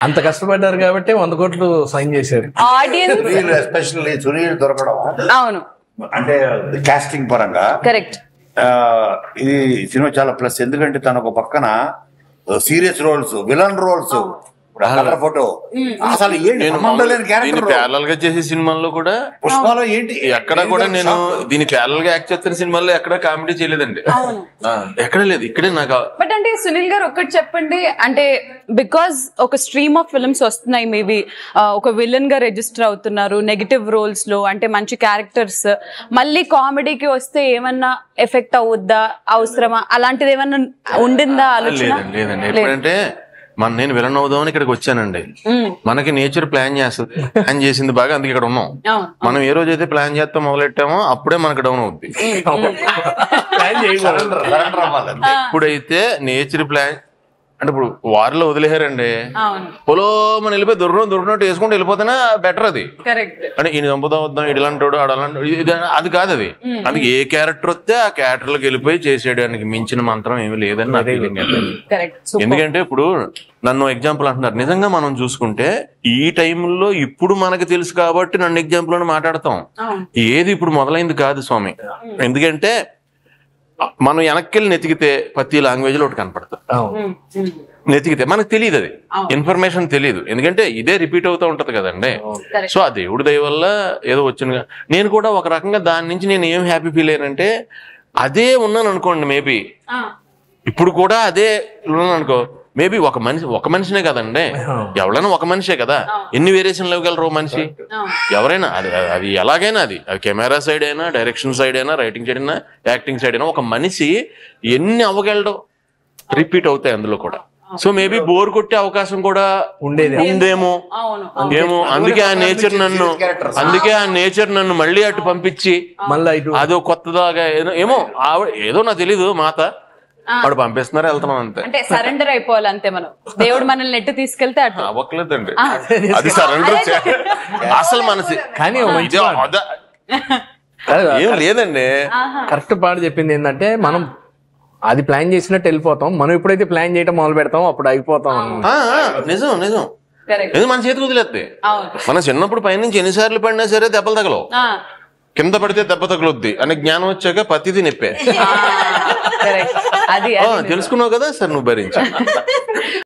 అంత కష్టపడ్డారు కాబట్టి 100 కోట్లు సైన్ చేశారు. ఆడియన్స్ ఎస్పెషల్లీ సునీల్ దొరకడం అవును అంటే కాస్టింగ్ పరంగా కరెక్ట్. ఇది సినిమా చాలా ప్లస్. ఎందుకంటే తన ఒక పక్కన serious roles, villain roles, photo అసలు ఏంటి సంబంధం లేని క్యారెక్టర్ ప్యారల్ గా చేసే సినిమాల్లో కూడా పుష్పాలో ఏంటి ఎక్కడ కూడా నేను దీని ప్యారల్ గా యాక్ట్ చేస్తున్న సినిమాల్లో ఎక్కడ కామెడీ చేయలేదండి, ఎక్కడ లేదు. ఇక్కడే నాకు బట్ అంటే సునీల్ గారు ఒక్కటి చెప్పండి, అంటే బికాస్ ఒక స్ట్రీమ్ ఆఫ్ ఫిల్మ్స్ వస్తున్నాయి, మేబీ ఒక విలన్ గా రిజిస్టర్ అవుతున్నారు నెగటివ్ రోల్స్ లో, అంటే మంచి క్యారెక్టర్స్, మళ్ళీ కామెడీకి వస్తే ఏమన్నా ఎఫెక్ట్ అవుద్దా, అవసరమా, అలాంటిది ఏమన్నా ఉండిందా ఆలోచన? లేదండి. ఎప్పుడంటే నేను విలన్ అవుదామని ఇక్కడికి వచ్చానండి. మనకి నేచర్ ప్లాన్ చేస్తుంది, ప్లాన్ చేసింది బాగా, అందుకే ఇక్కడ ఉన్నాం. మనం ఏ రోజైతే ప్లాన్ చేస్తాం మొదలెట్టామో అప్పుడే మనకు డౌన్ అవుద్ది. ఎప్పుడైతే నేచర్ ప్లాన్ అంటే ఇప్పుడు వారిలో వదిలేశారండి, పొలో మనం వెళ్ళిపోయి దొరికినట్టు వేసుకుంటూ వెళ్ళిపోతేనే బెటర్. అది అంటే ఈయన చంపుతా వద్దాం, ఇలాంటోడు ఆడాలంటాడు, అది కాదు. అది అందుకే ఏ క్యారెక్టర్ వస్తే ఆ క్యారెక్టర్లకు వెళ్ళిపోయి చేసేయడానికి మించిన మంత్రం ఏమీ లేదని నా ఫీలింగ్. ఎందుకంటే ఇప్పుడు నన్ను ఎగ్జాంపుల్ అంటున్నారు, నిజంగా మనం చూసుకుంటే ఈ టైంలో ఇప్పుడు మనకు తెలుసు కాబట్టి నన్ను ఎగ్జాంపుల్ అని మాట్లాడతాం. ఏది ఇప్పుడు మొదలైంది కాదు స్వామి. ఎందుకంటే మనం వెనక్కి నెతికితే ప్రతి లాంగ్వేజ్ లో ఒకటి కనపడుతుంది. నెతికితే మనకు తెలియదు, అది ఇన్ఫర్మేషన్ తెలియదు, ఎందుకంటే ఇదే రిపీట్ అవుతూ ఉంటది కదండి. సో ఆ దేవుడి దయ వల్ల ఏదో వచ్చింది. నేను కూడా ఒక రకంగా దాని నుంచి నేను ఏం హ్యాపీ ఫీల్ అయ్యానంటే, అదే ఉన్నాను అనుకోండి, మేబీ ఇప్పుడు కూడా అదే ఉన్నాను అనుకో, మేబీ ఒక మనిషినే కదండి, ఎవరైనా ఒక మనిషే కదా, ఎన్ని వేరియేషన్లు ఇవ్వగలరు మనిషి ఎవరైనా. అది ఎలాగైనా, అది కెమెరా సైడ్ అయినా, డైరెక్షన్ సైడ్ అయినా, రైటింగ్ సైడ్ అయినా, యాక్టింగ్ సైడ్ అయినా, ఒక మనిషి ఎన్ని అవ్వగలడో రిపీట్ అవుతాయి అందులో కూడా. సో మేబీ బోర్ కొట్టే అవకాశం కూడా ఉందేమో ఏమో. అందుకే ఆ నేచర్ నన్ను మళ్ళీ అటు పంపించి అదో కొత్తదాగా ఏమో ఏదో నాకు తెలీదు, మాత వాడు పంపిస్తున్నారు, వెళ్తున్నాం అంతే. అంటే సరెండర్ అయిపోవాలి అంతే మనం. దేవుడు మనల్ని నెట్టు తీసుకెళ్తే అటు అవ్వట్లేదండి, అది సరెండర్ అసలు మనసి. కానీ ఏం లేదండి, కరెక్ట్ పాట చెప్పింది ఏంటంటే, మనం అది ప్లాన్ చేసినట్టు వెళ్ళిపోతాం, మనం ఎప్పుడైతే ప్లాన్ చేయడం మొదలు పెడతాం అప్పుడు అయిపోతాం. నిజం నిజం. మన చేతికి వదిలేస్తే మన చిన్నప్పుడు పైనుంచి ఎన్నిసార్లు పడినా సరే దెబ్బలు తగలవు, కింద పడితే దెబ్బ తగులుద్ది అనే జ్ఞానం వచ్చాక ప్రతిదీ నొప్పే. తెలుసుకున్నావు కదా సార్, నువ్వు భరించి.